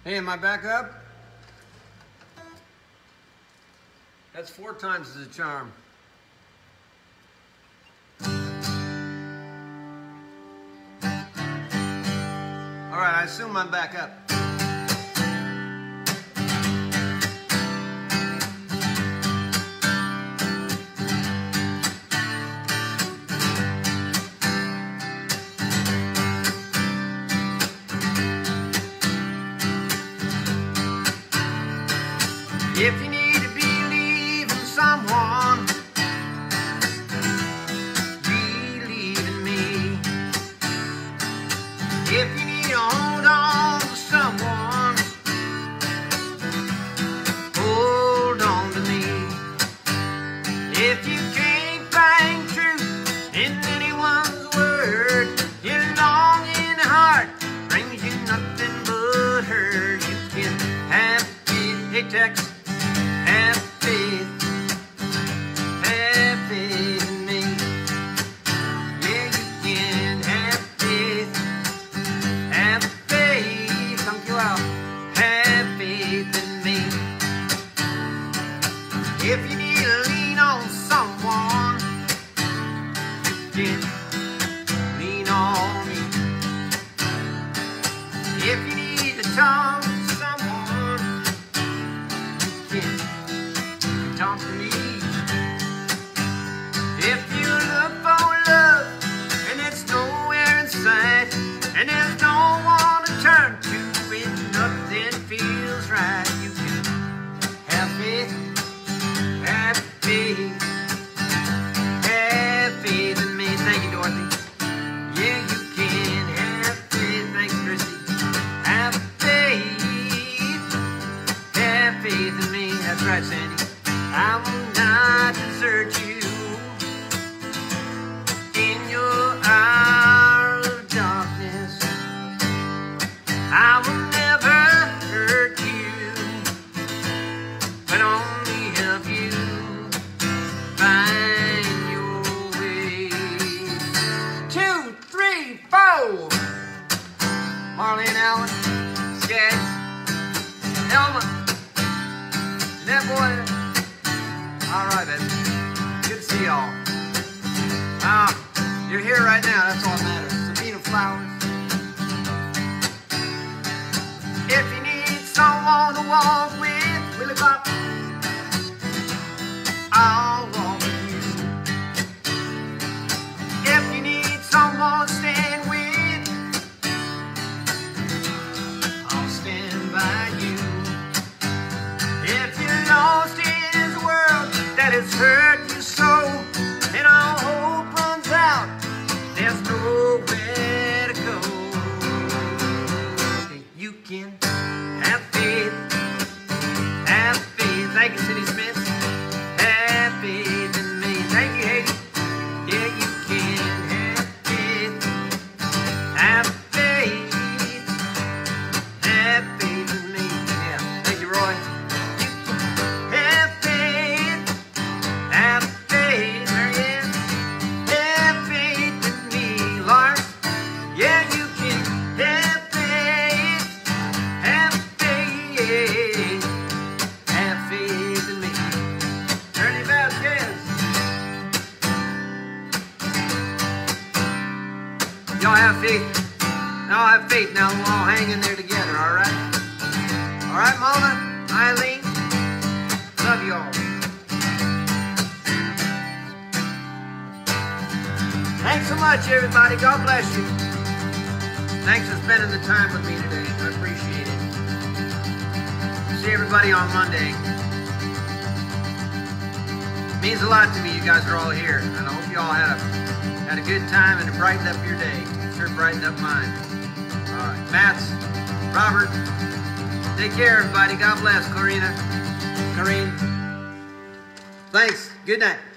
Hey, am I back up? That's 4 times as a charm. All right, I assume I'm back up. If you need to believe in someone, believe in me. If you need to hold on to someone, hold on to me. If you can't find truth in anyone's word, your longing heart brings you nothing but hurt. You can have faith. Hey, Tex. Have faith in me. Yeah, you can have faith. Have faith. Thank you out. Have faith in me. If you need to lean on someone, you can lean on me. If you need to talk to someone, you can talk to me. If you look for love and it's nowhere in sight, and there's no one to turn to when nothing feels right, you can have faith, have faith, have faith in me. Thank you, Dorothy. Yeah, you can have faith. Thanks, Christy. Have faith in me. That's right, Sandy. I will not desert you in your hour of darkness. I will never hurt you, but only help you find your way. 2, 3, 4. Marlene Allen, Skaggs, Elma. That boy. All right, baby. Good to see y'all. You're here right now. That's all that matters. Sabina Flowers. If you need someone to walk with, Willie Pop, I'll walk with you. If you need someone to stand with, I'll stand by you. If you're lost in this world that has hurt you so, and all hope runs out, there's nowhere to go. You can have faith, have faith. Thank you, Cindy Smith. Have faith in me. Thank you, Haiti. Yeah, you can have faith, have faith, have faith in me. Yeah, thank you, Roy. Have faith, Marianne. Have faith in me, Lars. Yeah, you can have faith, have faith in me. Ernie Vasquez. Y'all have faith. Y'all have faith now. We'll all hang in there together, all right? All right, Mona, Eileen. Love you all. Thanks so much, everybody. God bless you. Thanks for spending the time with me today. I appreciate it. See everybody on Monday. It means a lot to me. You guys are all here, and I hope you all had a good time and it brightened up your day. Sure brightened up mine. All right, Mats, Robert. Take care, everybody. God bless, Clarina. Corrine. Thanks. Good night.